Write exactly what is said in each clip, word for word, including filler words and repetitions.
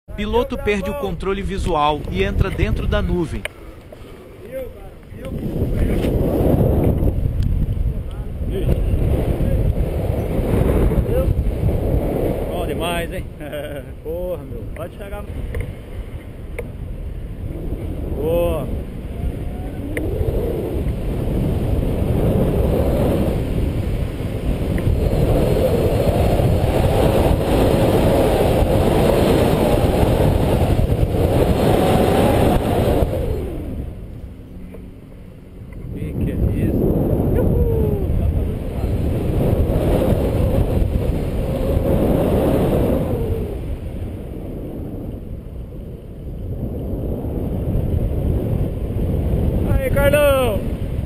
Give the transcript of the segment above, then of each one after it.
Piloto perde o controle visual e entra dentro da nuvem. Bom demais, hein? Porra, meu. Pode chegar. Boa. Que que é isso? Uhul! Tá fazendo nada. Aí, Carlão!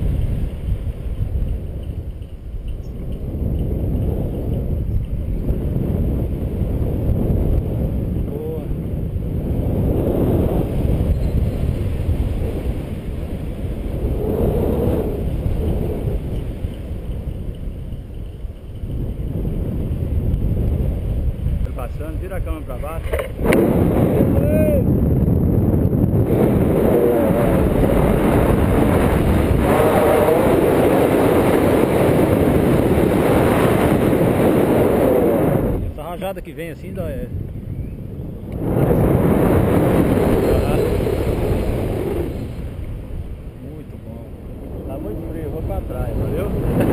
Boa. Passando, vira a câmera pra baixo. Essa rajada que vem assim dá é. Muito bom. Tá muito frio, vou pra trás, valeu?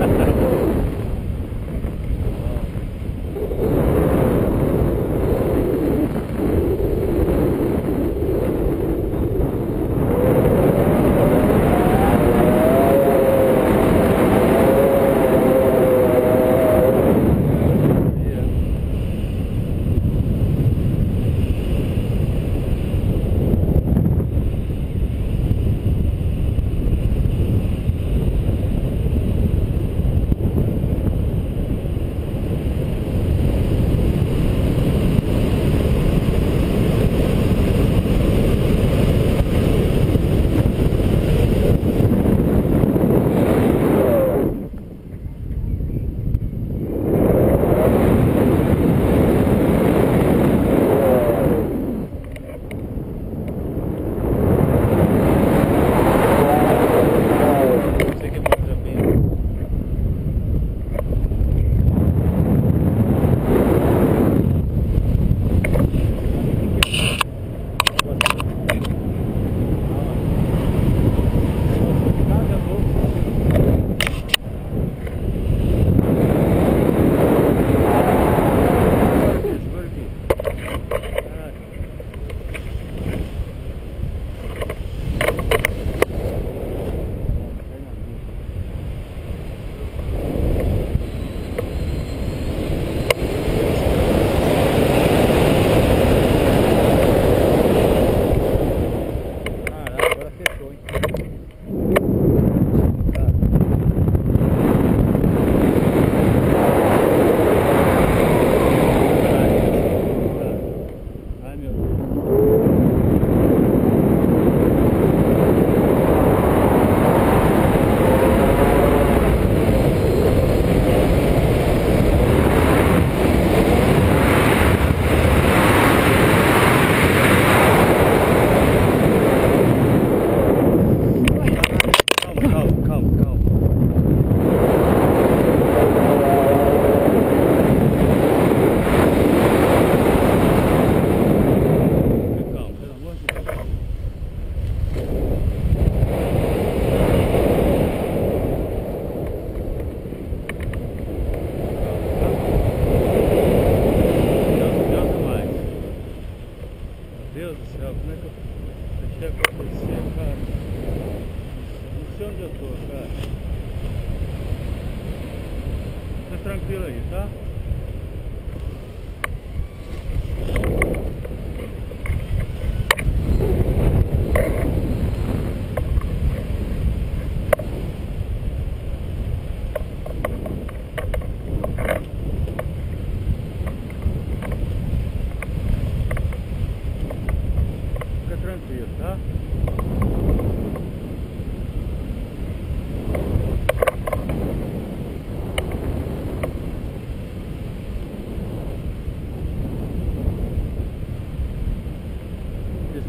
Deus do céu, como é que eu deixei acontecer, cara? Não sei onde eu tô, cara. Fica tranquilo aí, tá? Tranquilo, tá?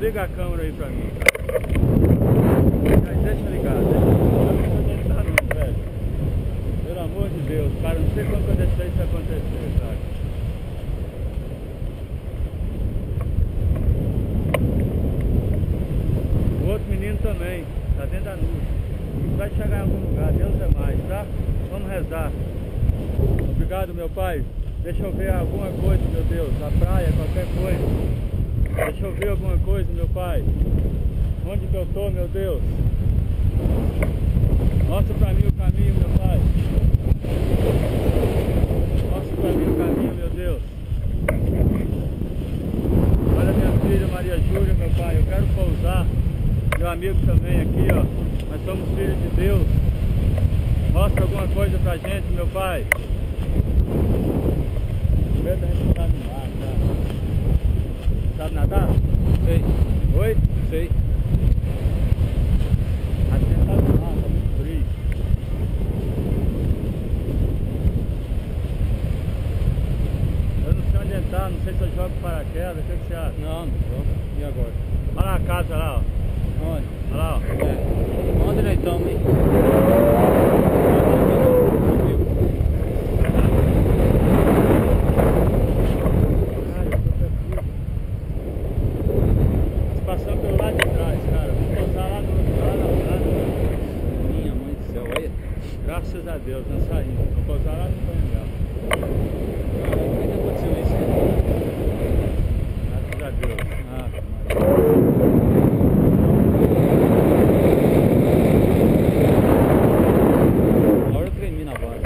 Desliga a câmera aí pra mim, cara. Mas deixa ligado, deixa ligado. Não tá não, velho. Pelo amor de Deus, cara, não sei quando eu deixei isso acontecer, cara. O outro menino também, tá dentro da nuvem. Vai chegar em algum lugar, Deus é mais, tá? Vamos rezar. Obrigado, meu Pai. Deixa eu ver alguma coisa, meu Deus. A praia, qualquer coisa. Deixa eu ver alguma coisa, meu Pai. Onde que eu tô, meu Deus? Mostra pra mim o caminho, meu Pai. Mostra pra mim o caminho, meu Deus. Olha minha filha Maria Júlia, meu Pai. Eu quero pousar. Meu amigo também aqui, ó. Nós somos filhos de Deus. Mostra alguma coisa pra gente, meu Pai. Medo da gente estar no mar, cara. Sabe nadar? Sei, Oi? sei. A gente tá no mar, tá muito frio. Eu não sei onde entrar, não sei se eu jogo paraquedas, o que, que você acha? Não, não joga. E agora? Olha lá a casa lá, ó. Onde? Olha lá, ó. É. Onde nós estamos, hein? Passando pelo lado de trás, cara. Vou pousar lá no lá na praia. Minha mãe do céu, olha. Graças a Deus, nós saímos. Vou pousar lá no Panhal. Por que que aconteceu isso? Graças a Deus. Ah, a hora eu tremi na base.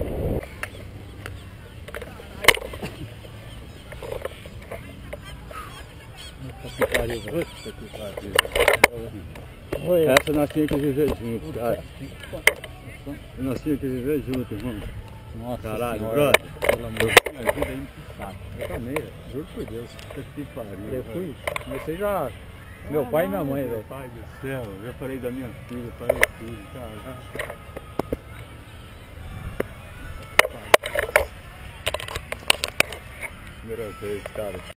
Puta que pariu, velho. Puta que pariu. Oi. Essa nós tínhamos que viver juntos, cara. Nós tínhamos que viver juntos, irmão. Nossa Caralho, senhora, brother. pelo amor de Deus, me ajuda aí no saco. Eu também, velho. Juro por Deus. Puta que pariu. Eu fui, comecei já, meu pai e minha mãe, velho. Pai do céu, eu já falei da minha filha, falei tudo, cara. Primeira vez, cara.